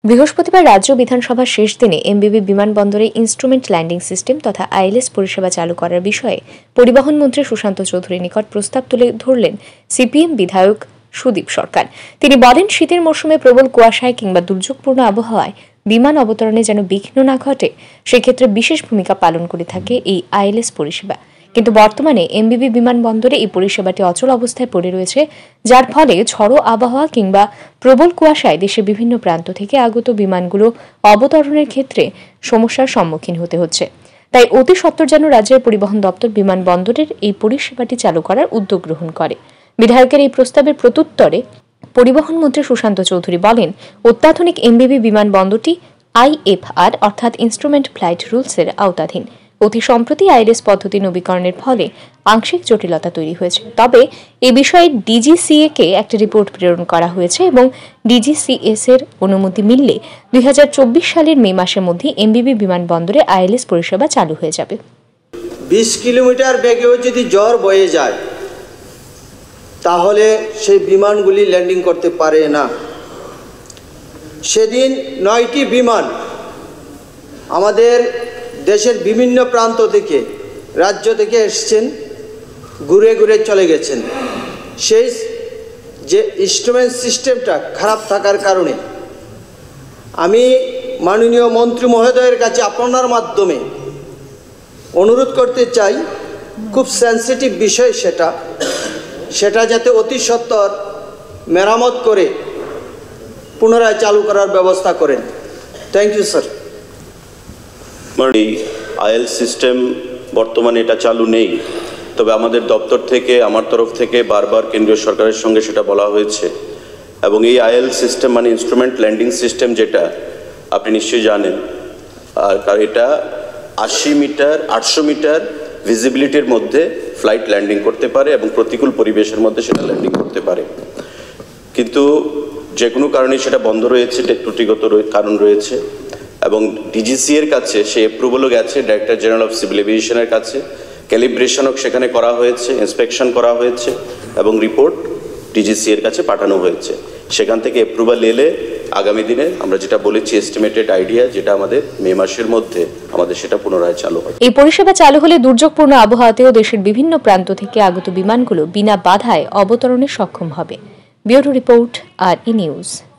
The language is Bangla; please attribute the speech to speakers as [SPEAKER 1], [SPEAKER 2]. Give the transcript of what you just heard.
[SPEAKER 1] বৃহস্পতিবার রাজ্য বিধানসভার শেষ দিনে এমবিবি বিমানবন্দরে ইনস্ট্রুমেন্ট ল্যান্ডিং সিস্টেম তথা আইএলএস পরিষেবা চালু করার বিষয়ে পরিবহন মন্ত্রী সুশান্ত চৌধুরীর নিকট প্রস্তাব তুলে ধরলেন সিপিএম বিধায়ক সুদীপ সরকার। তিনি বলেন, শীতের মৌসুমে প্রবল কুয়াশায় কিংবা দুর্যোগপূর্ণ আবহাওয়ায় বিমান অবতরণে যেন বিঘ্ন না ঘটে, সেক্ষেত্রে বিশেষ ভূমিকা পালন করে থাকে এই আইএলএস পরিষেবা। কিন্তু বর্তমানে এমবিবি বিমানবন্দরে এই পরিষেবাটি অচল অবস্থায় পড়ে রয়েছে, যার ফলে ঝড়ো আবহাওয়া কিংবা প্রবল কুয়াশায় দেশের বিভিন্ন প্রান্ত থেকে আগত বিমানগুলো অবতরণের ক্ষেত্রে সমস্যার সম্মুখীন হতে হচ্ছে। তাই অতি সত্বর যেন রাজ্যের পরিবহন দপ্তর বিমানবন্দরের এই পরিষেবাটি চালু করার উদ্যোগ গ্রহণ করে। বিধায়কের এই প্রস্তাবের প্রত্যুত্তরে পরিবহন মন্ত্রী সুশান্ত চৌধুরী বলেন, অত্যাধুনিক এমবিবি বিমানবন্দরটি আইএফআর অর্থাৎ ইনস্ট্রুমেন্ট ফ্লাইট রুলসের আওতাধীন। অতি সম্প্রতি আইএলএস পদ্ধতি নবীকরণের ফলে আংশিক জটিলতা তৈরি হয়েছে। তবে এ বিষয়ে ডিজিসিএ কে একটা রিপোর্ট প্রেরণ করা হয়েছে এবং ডিজিসিএস এর অনুমতি মিললে 2024 সালের মে মাসের মধ্যে এমবিবি বিমানবন্দরে আইএলএস পরিষেবা চালু হয়ে যাবে।
[SPEAKER 2] 20 কিলোমিটার বেগেও যদি ঝড় বয়ে যায় তাহলে সেই বিমানগুলি ল্যান্ডিং করতে পারে না। সেদিন 9টি বিমান আমাদের দেশের বিভিন্ন প্রান্ত থেকে, রাজ্য থেকে এসেছেন, ঘুরে ঘুরে চলে গেছেন। সেই যে ইনস্ট্রুমেন্ট সিস্টেমটা খারাপ থাকার কারণে আমি মাননীয় মন্ত্রী মহোদয়ের কাছে আপনার মাধ্যমে অনুরোধ করতে চাই, খুব সেন্সিটিভ বিষয় সেটা যাতে অতি সত্বর মেরামত করে পুনরায় চালু করার ব্যবস্থা করেন। Thank you sir.
[SPEAKER 3] IL system বর্তমানে এটা চালু নেই, তবে আমাদের দপ্তর থেকে, আমার তরফ থেকে বারবার কেন্দ্রীয় সরকারের সঙ্গে সেটা বলা হয়েছে। এবং এই আইএল সিস্টেম মানে ইনস্ট্রুমেন্ট ল্যান্ডিং সিস্টেম, যেটা আপনি নিশ্চয়ই জানেন, আর এটা 80 মিটার 800 মিটার ভিজিবিলিটির মধ্যে ফ্লাইট ল্যান্ডিং করতে পারে এবং প্রতিকূল পরিবেশের মধ্যে সেটা ল্যান্ডিং করতে পারে। কিন্তু যে কোনো কারণে সেটা বন্ধ রয়েছে, ত্রুটিগত কারণ রয়েছে এবং ডিজিসি এর কাছে সে অ্যাপ্রুভালও গেছে, ডাইরেক্টর জেনারেল অফ সিভিল এভিয়েশনের কাছে ক্যালিব্রেশনও সেখানে করা হয়েছে, ইন্সপেকশন করা হয়েছে এবং রিপোর্ট ডিজিসি এর কাছে পাঠানো হয়েছে। সেখান থেকে অ্যাপ্রুভাল এলে আগামী দিনে আমরা যেটা বলেছি এস্টিমেটেড আইডিয়া, যেটা আমাদের মে মাসের মধ্যে আমাদের সেটা পুনরায় চালু হবে।
[SPEAKER 1] এই পরিষেবা চালু হলে দুর্যোগপূর্ণ আবহাওয়াতেও দেশের বিভিন্ন প্রান্ত থেকে আগত বিমানগুলো বিনা বাধায় অবতরণে সক্ষম হবে। Bureau report, R E news.